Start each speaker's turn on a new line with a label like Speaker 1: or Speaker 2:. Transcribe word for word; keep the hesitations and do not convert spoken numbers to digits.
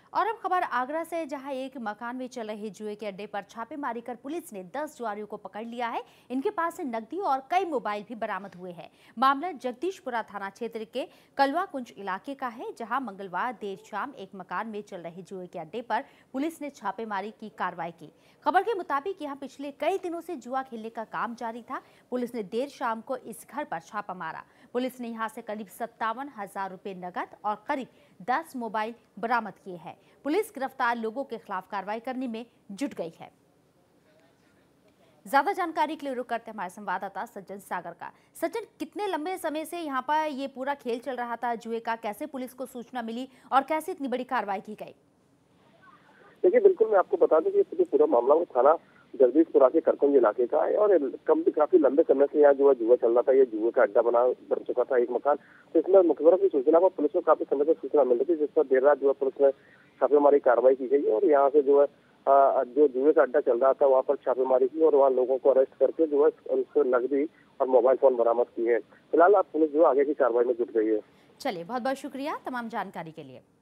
Speaker 1: और अब खबर आगरा से, जहां एक मकान में चल रहे जुए के अड्डे पर छापेमारी कर पुलिस ने दस जुआरियों को पकड़ लिया है। इनके पास से नकदी और कई मोबाइल भी बरामद हुए हैं। मामला जगदीशपुरा थाना क्षेत्र के कलवा कुंज इलाके का है, जहां मंगलवार देर शाम एक मकान में चल रहे जुए के अड्डे पर पुलिस ने छापेमारी की कार्रवाई की। खबर के मुताबिक यहां पिछले कई दिनों से जुआ खेलने का काम जारी था। पुलिस ने देर शाम को इस घर पर छापा मारा। पुलिस ने यहां से करीब सत्तावन हजार रुपए नकद और करीब दस मोबाइल बरामद किए हैं। पुलिस गिरफ्तार लोगों के खिलाफ कार्रवाई करने में जुट गई है। ज्यादा जानकारी के लिए रुक करते हैं हमारे संवाददाता सज्जन सागर का। सज्जन, कितने लंबे समय से यहाँ पर ये पूरा खेल चल रहा था जुए का? कैसे पुलिस को सूचना मिली और कैसे इतनी बड़ी कार्रवाई की गई?
Speaker 2: देखिए, बिल्कुल मैं आपको बता दूं कि पूरा मामला वो थाना जगदीशपुरा के करकुंज इलाके का है और कम काफी लंबे समय से यहाँ जो है जुआ चल रहा था। ये जुए का अड्डा बना बन चुका था एक मकान। तो इसमें मुखबिरों की सूचना पर पुलिस को काफी समय से सूचना मिल रही थी, जिस पर देर रात जो है पुलिस ने छापेमारी कार्रवाई की गई और यहाँ से जो है आ, जो जुए का अड्डा चल रहा था वहाँ पर छापेमारी की और वहाँ लोगों को अरेस्ट करके जो है उनसे नकदी और मोबाइल फोन बरामद किए हैं। फिलहाल अब पुलिस जो आगे की कार्रवाई में जुट गई है।
Speaker 1: चलिए, बहुत बहुत शुक्रिया तमाम जानकारी के लिए।